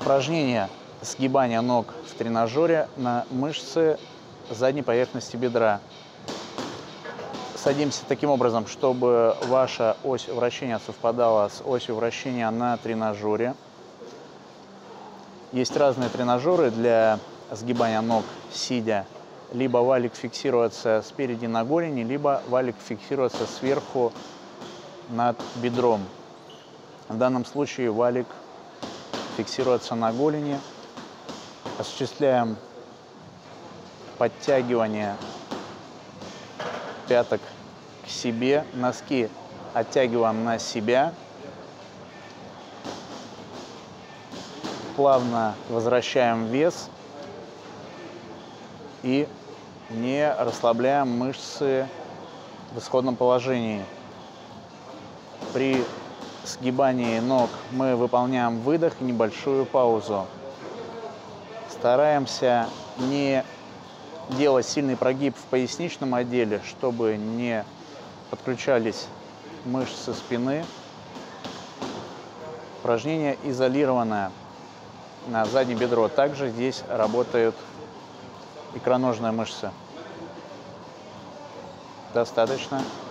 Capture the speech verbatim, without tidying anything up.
Упражнение сгибания ног в тренажере на мышцы задней поверхности бедра. Садимся таким образом, чтобы ваша ось вращения совпадала с осью вращения на тренажере. Есть разные тренажеры для сгибания ног сидя. Либо валик фиксируется спереди на голени, либо валик фиксируется сверху над бедром. В данном случае валик фиксируется на голени. Осуществляем подтягивание пяток к себе, носки оттягиваем на себя. Плавно возвращаем вес и не расслабляем мышцы в исходном положении. При сгибании ног мы выполняем выдох и небольшую паузу. Стараемся не делать сильный прогиб в поясничном отделе, чтобы не подключались мышцы спины. Упражнение изолированное на заднее бедро. Также здесь работают икроножные мышцы. Достаточно.